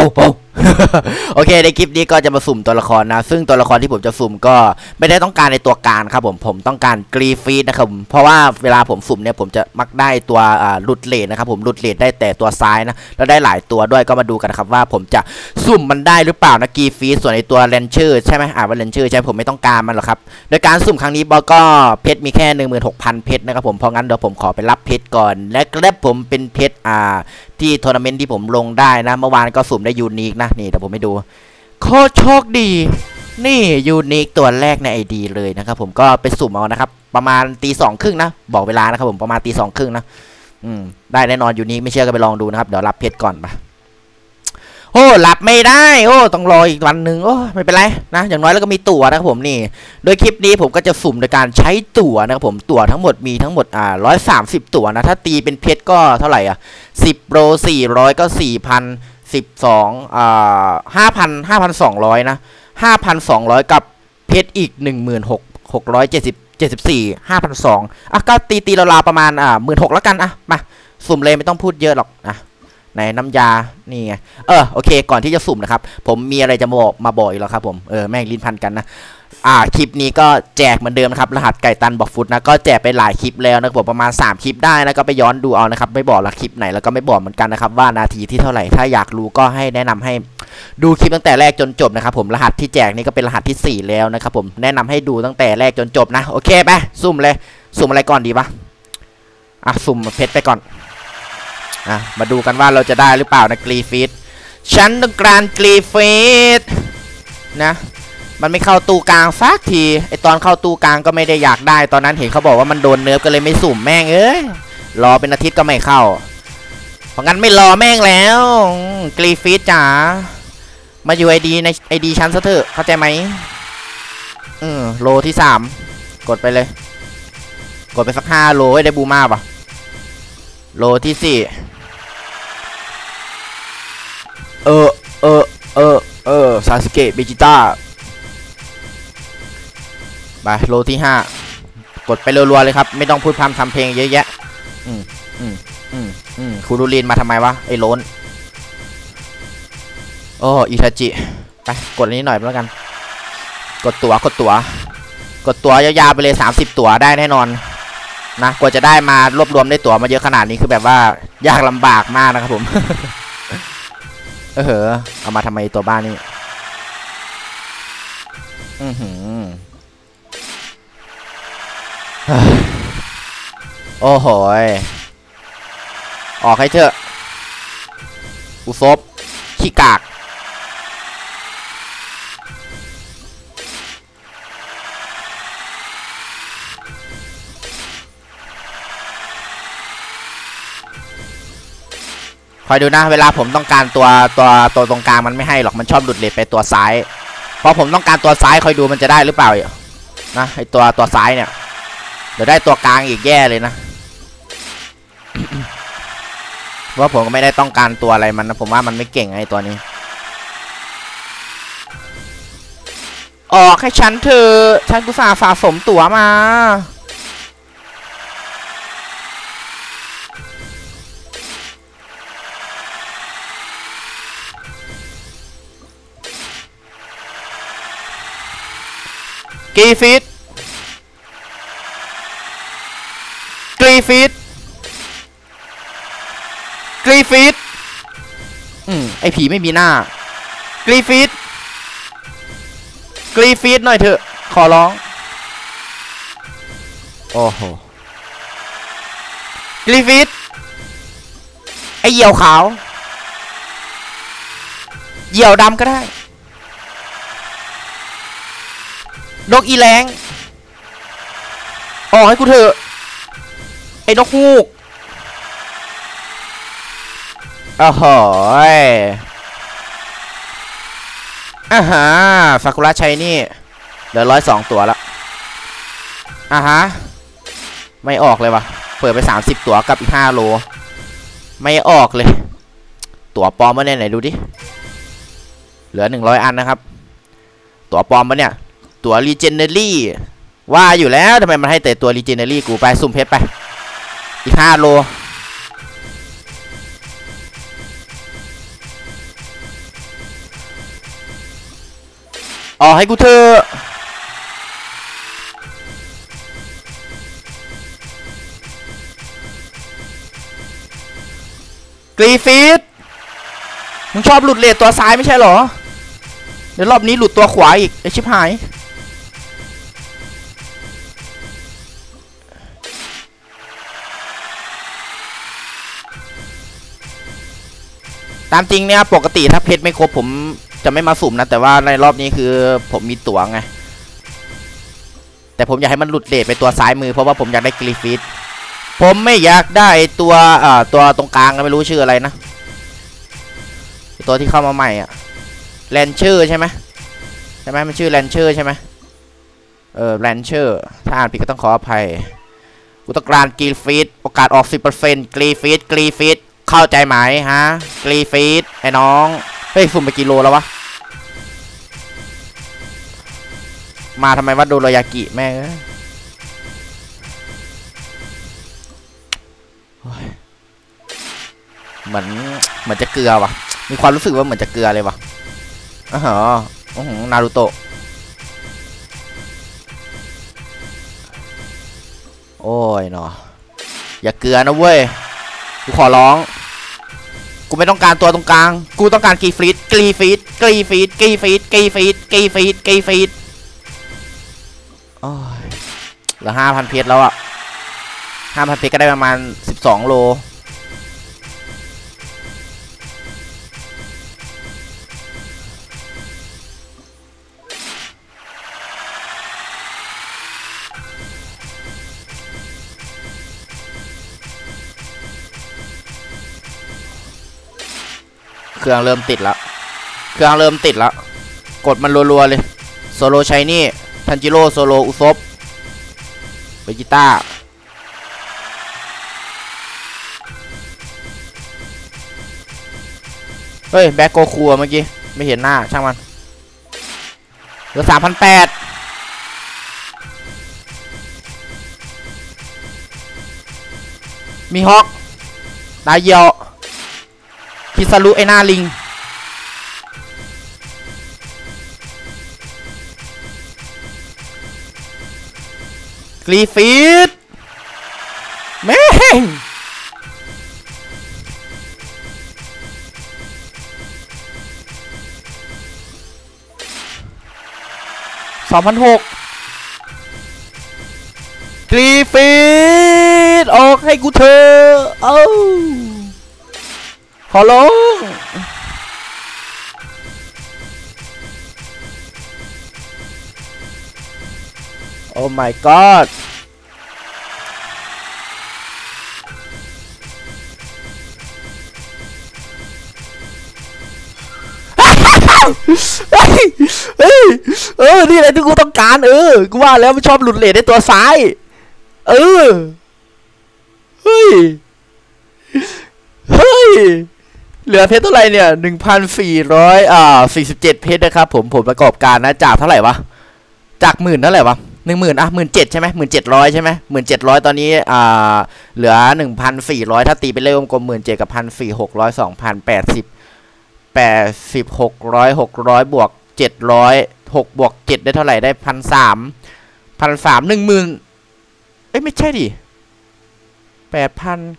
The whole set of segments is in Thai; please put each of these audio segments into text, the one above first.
โอเคในคลิปนี้ก็จะมาสุ่มตัวละครนะซึ่งตัวละครที่ผมจะสุ่มก็ไม่ได้ต้องการในตัวการครับผมต้องการกรีฟีดนะครับเพราะว่าเวลาผมสุ่มเนี่ยผมจะมักได้ตัวหลุดเลนนะครับผมหลุดเลนได้แต่ตัวซ้ายนะแล้วได้หลายตัวด้วยก็มาดูกันครับว่าผมจะสุ่มมันได้หรือเปล่านะกรีฟีดส่วนในตัวเลนเชอร์ใช่ไหมว่าเลนเชอร์ใช่ผมไม่ต้องการมันหรอกครับโดยการสุ่มครั้งนี้บอกก็เพชรมีแค่ 16,000 เพชรนะครับผมเพราะงั้นเดี๋ยวผมขอไปรับเพชรก่อนและกระผมเป็นเพชรที่ทัวร์นาเมนต์ที่ผมลงได้นะเมื่อวานก็สุ่มได้ยูนิคนะนี่เดี๋ยวผมไปดูโคตรโชคดีนี่ยูนิคตัวแรกใน ID เลยนะครับผมก็ไปสุ่มเอานะครับประมาณตี 2:30นะบอกเวลานะครับผมประมาณตี 2:30นะได้แน่นอนยูนิคไม่เชื่อก็ไปลองดูนะครับเดี๋ยวรับเพชรก่อนไปโอ้หลับไม่ได้โอ้ต้องรออีกวันหนึ่งโอ้ไม่เป็นไรนะอย่างน้อยแล้วก็มีตั๋วนะครับผมนี่โดยคลิปนี้ผมก็จะสุ่มโดยการใช้ตั๋วนะครับผมตั๋วทั้งหมดมีทั้งหมด130ตั๋วนะถ้าตีเป็นเพชรก็เท่าไหร่10โปร400ก็4,000 12 5,200นะ5,200กับเพชรอีก16,674 5,200ก็ตีราวๆประมาณ16,000แล้วกันมาสุ่มเลยไม่ต้องพูดเยอะหรอกในน้ำยานี่ไงโอเคก่อนที่จะสุ่มนะครับผมมีอะไรจะมาบอกอีกแล้วครับผมแม่งลิ้นพันกันนะคลิปนี้ก็แจกเหมือนเดิมนะครับรหัสไก่ตันบอกฟุตนะก็แจกไปหลายคลิปแล้วนะครับผมประมาณ3คลิปได้นะก็ไปย้อนดูเอานะครับไม่บอกละคลิปไหนแล้วก็ไม่บอกเหมือนกันนะครับว่านาทีที่เท่าไหร่ถ้าอยากรู้ก็ให้แนะนำให้ดูคลิปตั้งแต่แรกจนจบนะครับผมรหัสที่แจกนี่ก็เป็นรหัสที่4แล้วนะครับผมแนะนำให้ดูตั้งแต่แรกจนจบนะโอเคไปสุ่มเลยสุ่มอะไรก่อนดีปะสุ่มเพชรไปก่อนมาดูกันว่าเราจะได้หรือเปล่านะกรีฟีดฉันต้องการกรีฟีดนะมันไม่เข้าตู้กลางสักทีไอตอนเข้าตู้กลางก็ไม่ได้อยากได้ตอนนั้นเห็นเขาบอกว่ามันโดนเนิร์ฟก็เลยไม่สุ่มแม่งรอเป็นอาทิตย์ก็ไม่เข้าเพราะงั้นไม่รอแม่งแล้วกรีฟีดจ๋ามาอยู่ในไอดีชั้นซะเถอะเข้าใจไหมโลที่3กดไปเลยกดไปสัก5โลให้ได้บูมาป่ะโลที่4ซาสึเกะเบจิต้าไปโลที่5กดไปรัวๆเลยครับไม่ต้องพูดพร่ำทำเพลงเยอะแยะคูรูลินมาทำไมวะไอ้โลนอิทาจิไปกดอันนี้หน่อยแล้วกันกดตั๋วยาวๆไปเลย30ตั๋วได้แน่นอนนะกว่าจะได้มารวบรวมได้ตั๋วมาเยอะขนาดนี้คือแบบว่ายากลำบากมากนะครับผม เอามาทำไมตัวบ้านนี่โอ้โหออกให้เถอะอุซบขี้กากคอยดูนะเวลาผมต้องการตัวตรงกลางมันไม่ให้หรอกมันชอบหลุดเลทไปตัวซ้ายเพราะผมต้องการตัวซ้ายคอยดูมันจะได้หรือเปล่านะไอตัวซ้ายเนี่ยเดี๋ยวได้ตัวกลางอีกแย่เลยนะ ว่าผมก็ไม่ได้ต้องการตัวอะไรมันนะผมว่ามันไม่เก่งไอตัวนี้ออกให้ฉันเถอะฉันกุศลสะสมตั๋วมากรีฟีดไอผีไม่มีหน้ากรีฟีดหน่อยเถอะขอร้องโอ้โหกรีฟีดไอเหยี่ยวขาวเหยี่ยวดำก็ได้นกอีแรงออกให้กูเถอะไอ้นกฮูกโอ้โหซากุระชัยนี่เหลือ102ตัวแล้วไม่ออกเลยวะเปิดไป30ตัวกับอีก5โลไม่ออกเลยตัวปลอมมาเนี่ยไหนดูดิเหลือ100อันนะครับตัวปลอมมาเนี่ยตัว Legendary ว่าอยู่แล้วทำไมมันให้แต่ตัว Legendary กูไปสุ่มเพชรไปอีก5โลอ๋อให้กูเธอกรีฟิตมึงชอบหลุดเลทตัวซ้ายไม่ใช่หรอเดี๋ยวรอบนี้หลุดตัวขวาอีกไอชิบหายตามจริงเนี่ยปกติถ้าเพชรไม่ครบผมจะไม่มาสุ่มนะแต่ว่าในรอบนี้คือผมมีตั๋วไงแต่ผมอยากให้มันหลุดเลทไปตัวซ้ายมือเพราะว่าผมอยากได้กรีฟิตผมไม่อยากได้ตัวตรงกลางไม่รู้ชื่ออะไรนะตัวที่เข้ามาใหม่อ่ะแลนเชอร์ใช่ไหมมันชื่อแลนเชอร์ใช่ไหมแลนเชอร์ถ้าอ่านผิดก็ต้องขออภัยกูต้องการกรีฟิตโอกาสออก 10% กรีฟิตเข้าใจไหมฮะกรีฟิตไอ้น้องเฮ้ยสุ่มไปกิโลแล้ววะมาทำไมวัดโดโรยากิแม่เหมือนจะเกลือวะมีความรู้สึกว่าเหมือนจะเกลือเลยวะอ๋อนารูโตะโอ้ยเนาะอย่าเกลือนะเว้ยกูขอร้องกูไม่ต้องการตัวตรงกลางกูต้องการกรีฟิตโอ้ยเหลือ 5,000 เพชรแล้วอะ 5,000 เพชรก็ได้ประมาณ12 โลเครื่องเริ่มติดแล้วกดมันรัวๆเลยโซโลชัยนี่ทันจิโร่โซโลอุซบเบจิต้าเฮ้ยแบ็คโกคูเมื่อกี้ไม่เห็นหน้าช่างมันเหลือ 3,800 มีฮอกดาเยียวคิซารุไอหน้าลิงกรีฟิตแม่ง2,600กรีฟิตออกให้กูเธอขอร้องโอ้ my god นี่แหละที่กูต้องการกูว่าแล้วมันชอบหลุดเลทในตัวซ้ายเฮ้ยเหลือเพชรเท่าไหร่เนี่ย 1,447 เพชรนะครับผมผลประกอบการนะจากเท่าไหร่วะจาก10,000เท่าไหร่วะ10,00017,000ใช่ไหม17,000ใช่ไหไหม17,000ตอนนี้เหลือ 1,400ถ้าตีเป็นเลขกลมๆ17,000กับ 1,400 6,000 80 600 บวก700 6 บวก 7ได้เท่าไหร่ได้ 1,300 10,000ไม่ใช่ดิ8,000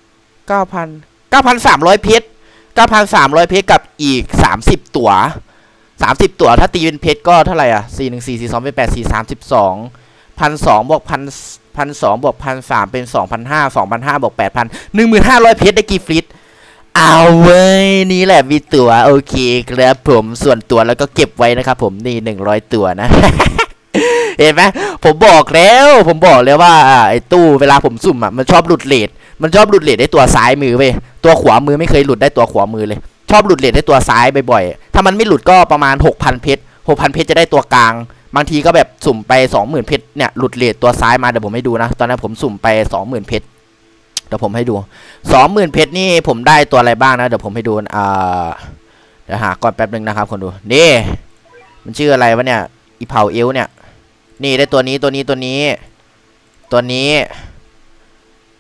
9,300 เพชร 9,300 เพชรกับอีก30 ตั๋วถ้าตีเป็นเพชรก็เท่าไหร่414 42เป็น8 4 32 1,200 บวก 1,200 บวก 1,300 เป็น 2,500 บวก 8,000 1,500 เพชรได้กี่ฟลิตเอาเว้ยนี่แหละมีตั๋วโอเคครับผมส่วนตั๋วแล้วก็เก็บไว้นะครับผมนี่100 ตั๋วนะ เห็นไหมผมบอกแล้วว่าไอ้ตู้เวลาผมสุ่มมันชอบหลุดเลทได้ตัวซ้ายมือเว้ยตัวขวามือไม่เคยหลุดได้ตัวขวามือเลยชอบหลุดเลทได้ตัวซ้ายบ่อยๆถ้ามันไม่หลุดก็ประมาณ 6,000 เพชร 6,000 เพชรจะได้ตัวกลางบางทีก็แบบสุ่มไป 20,000 เพชรเนี่ยหลุดเลทตัวซ้ายมาเดี๋ยวผมให้ดูนะตอนนั้นผมสุ่มไป 20,000 เพชรเดี๋ยวผมให้ดู 20,000 เพชรนี่ผมได้ตัวอะไรบ้างนะเดี๋ยวผมให้ดูเดี๋ยวหาก่อนแป๊บนึงนะครับคนดูนี่มันชื่ออะไรวะเนี่ยอีเผาเอลเนี่ยนี่ได้ตัวนี้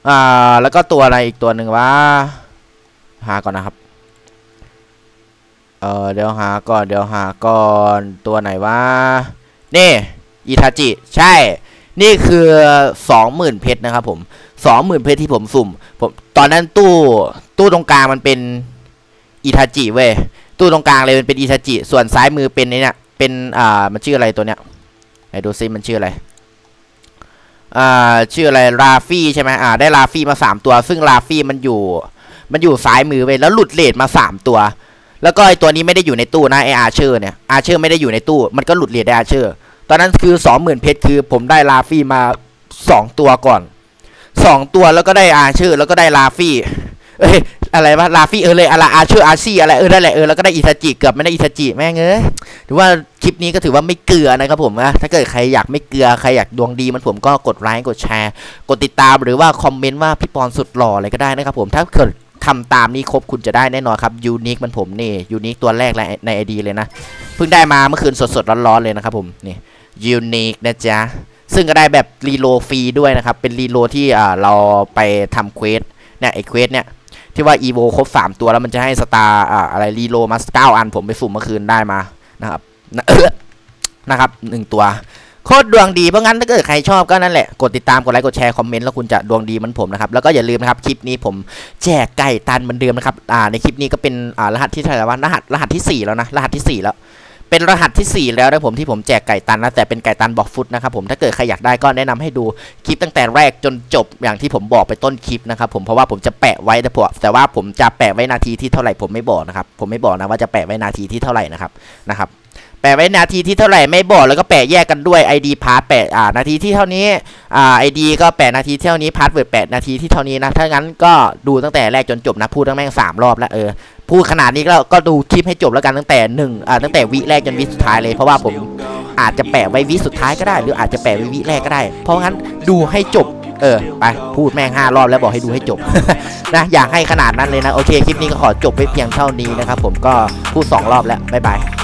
แล้วก็ตัวอะไรอีกตัวหนึ่งวะหาก่อนนะครับเดี๋ยวหาก่อนตัวไหนวะนี่อิทาจิใช่นี่คือ 20,000 เพชรนะครับผม 20,000 เพชรที่ผมสุ่มผมตอนนั้นตู้ตรงกลางมันเป็นอิทาจิเว้ยตู้ตรงกลางเลยมันเป็นอิทาจิส่วนซ้ายมือเป็นเนี่ยเป็นมันชื่ออะไรตัวเนี้ยไหนดูซิมันชื่ออะไรชื่ออะไรราฟี่ใช่ไหมได้ราฟี่มา3ตัวซึ่งราฟี่มันอยู่ซ้ายมือไปแล้วหลุดเลทมา3ตัวแล้วก็ไอตัวนี้ไม่ได้อยู่ในตู้นะไออาเชอร์เนี่ยอาเชอร์ไม่ได้อยู่ในตู้มันก็หลุดเลทได้อาเชอร์ตอนนั้นคือ 20,000 เพชรคือผมได้ราฟี่มา2ตัวก่อน2ตัวแล้วก็ได้อาเชอร์แล้วก็ได้ราฟี่อะไรวะลาฟี่เลยอะไรอาเชอร์อาซี่อะไรนั่นแหละแล้วก็ได้อิทาจิเกือบไม่ได้อิทาจิแม่งถือว่าคลิปนี้ก็ถือว่าไม่เกลือนะครับผมนะถ้าเกิดใครอยากไม่เกลือใครอยากดวงดีมันผมก็กดไลค์กดแชร์กดติดตามหรือว่าคอมเมนต์ว่าพี่ปอนสุดหล่ออะไรก็ได้นะครับผมถ้าเกิดทำตามนี้ครบคุณจะได้แน่นอนครับยูนิคมันผมนี่ยูนิคตัวแรกในไอดีเลยนะเพิ่งได้มาเมื่อคืนสดๆร้อนๆเลยนะครับผมนี่ยูนิคนะจ๊ะซึ่งก็ได้แบบรีโหลดฟรีด้วยนะครับเป็นรีโหลดที่เราไปทำเควสเนี่ยไอเควสเนี่ยที่ว่าอีโวครบ3ตัวแล้วมันจะให้สตาร์อะไรรีโลมา9 อันผมไปสุ่มเมื่อคืนได้มานะครับ1ตัวโคตรดวงดีเพราะงั้นถ้าเกิดใครชอบก็นั่นแหละกดติดตามกดไลค์กดแชร์คอมเมนต์แล้วคุณจะดวงดีเหมือนผมนะครับแล้วก็อย่าลืมนะครับคลิปนี้ผมแจกไก่ตันเหมือนเดิมนะครับในคลิปนี้ก็เป็นรหัสที่เท่าไหร่วะรหัสที่4แล้วนะรหัสที่4แล้วเป็นรหัสที่4แล้วนะผมที่ผมแจกไก่ตันนะแต่เป็นไก่ตันบอกฟุตนะครับผมถ้าเกิดใครอยากได้ก็แนะนำให้ดูคลิปตั้งแต่แรกจนจบอย่างที่ผมบอกไปต้นคลิปนะครับผมเพราะว่าผมจะแปะไว้แต่ว่าผมจะแปะไว้นาทีที่เท่าไหร่ผมไม่บอกนะครับผมไม่บอกนะว่าจะแปะไว้นาทีที่เท่าไหร่นะครับแปะไว้นาทีที่เท่าไหร่ไม่บอกแล้วก็แปะแยกกันด้วย ID พาร์ทแปะนาทีที่เท่านี้ID ก็แปะนาทีเท่านี้พาร์ทเวิร์ดแปะนาทีที่เท่านี้นะถ้างั้นก็ดูตั้งแต่แรกจนจบนะพูดตั้งแม่ง3 รอบแล้วพูดขนาดนี้ก็ดูคลิปให้จบแล้วกันตั้งแต่วิแรกจนวิสุดท้ายเลยเพราะว่าผมอาจจะแปะไว้วิสุดท้ายก็ได้หรืออาจจะแปะไว้วิแรกก็ได้เพราะงั้นดูให้จบไปพูดแม่ง5 รอบแล้วบอกให้ดูให้จบ นะอยากให้ขนาดนั้นเลยนะโอเคคลิปนี้ก็ขอจบไว้เพียงเท่านี้นะครับผมก็พูด2 รอบแล้วบ๊ายบาย